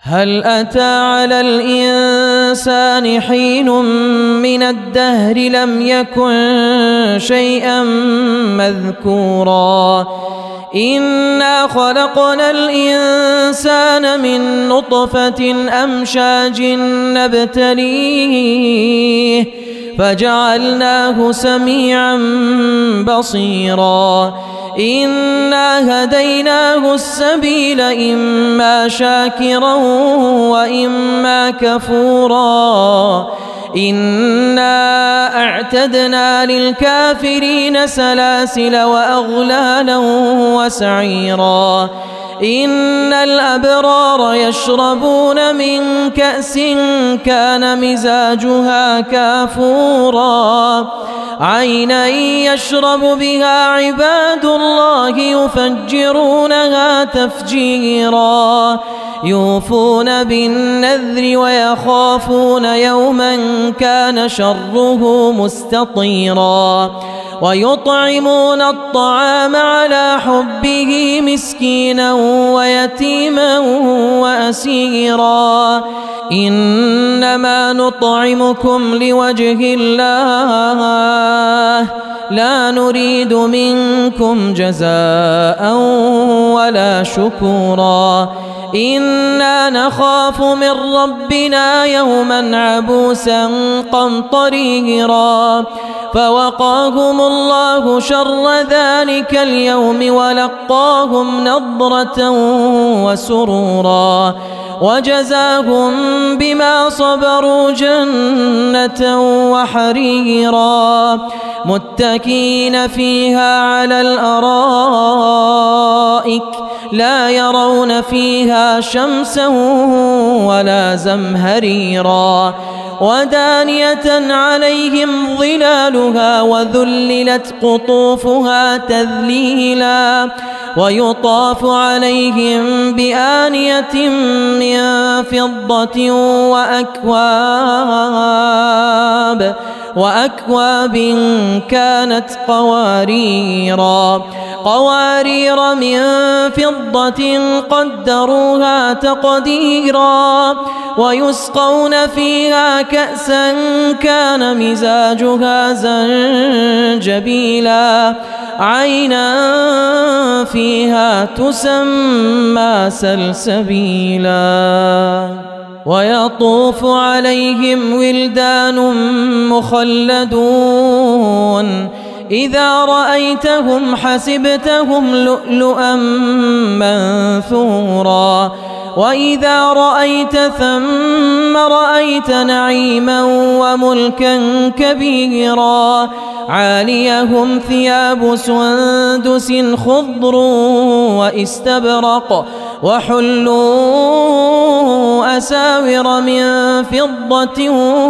هل أتى على الإنسان حين من الدهر لم يكن شيئا مذكورا إنا خلقنا الإنسان من نطفة أمشاج نبتليه فجعلناه سميعا بصيرا إنا هديناه السبيل إما شاكرا وإما كفورا إنا أعتدنا للكافرين سلاسل وأغلالا وسعيرا إن الأبرار يشربون من كأس كان مزاجها كافورا عينا يشرب بها عباد الله يفجرونها تفجيرا يوفون بالنذر ويخافون يوما كان شره مستطيرا ويطعمون الطعام على حبه مسكينا ويتيما وأسيرا إنما نطعمكم لوجه الله لا نريد منكم جزاء ولا شكورا إنا نخاف من ربنا يوما عبوسا قمطريرا فوقاهم الله شر ذلك اليوم ولقاهم نضرة وسرورا وجزاهم بما صبروا جنة وحريرا متكئين فيها على الأرائك لا يرون فيها شمسا ولا زمهريرا ودانية عليهم ظلالها وذللت قطوفها تذليلا ويطاف عليهم بآنية من فضة وأكواب كانت قوارير من فضة قدروها تقديرا ويسقون فيها كأسا كان مزاجها زنجبيلا عينا فيها تسمى سلسبيلا ويطوف عليهم ولدان مخلدون إذا رأيتهم حسبتهم لؤلؤا منثورا وإذا رأيت ثم رأيت نعيما وملكا كبيرا عاليهم ثياب سندس خضر واستبرق وحلوا أساور من فضة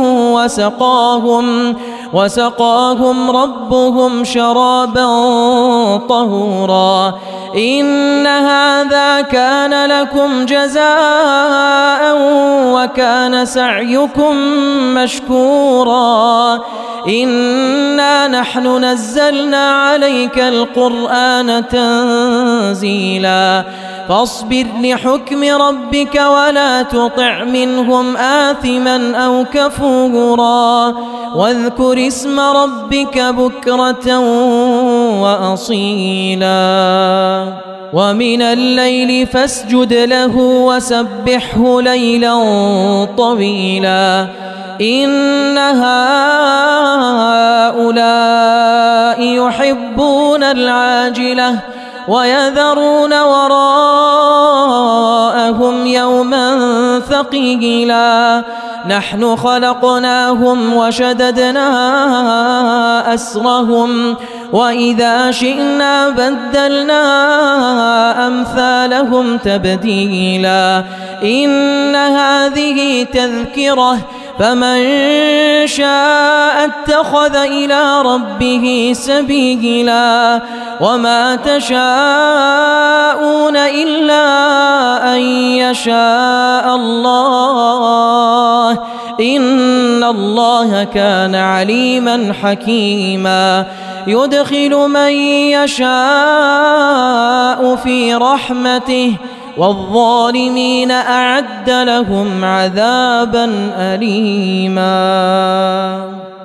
وسقاهم ربهم شرابا طهورا إن هذا كان لكم جزاء وكان سعيكم مشكورا إنا نحن نزلنا عليك القرآن تنزيلا فاصبر لحكم ربك ولا تطع منهم آثما أو كفورا واذكر اسم ربك بكرة وأصيلا ومن الليل فاسجد له وسبحه ليلا طويلا إن هؤلاء يحبون العاجلة ويذرون وراءهم يوما ثقيلا نحن خلقناهم وشددنا أسرهم وإذا شئنا بدلنا أمثالهم تبديلا إن هذه تذكرة فمن شاء اتخذ إلى ربه سبيلا وما تشاءون إلا أن يشاء الله إن الله كان عليما حكيما يدخل من يشاء في رحمته والظالمين أعد لهم عذابا أليما.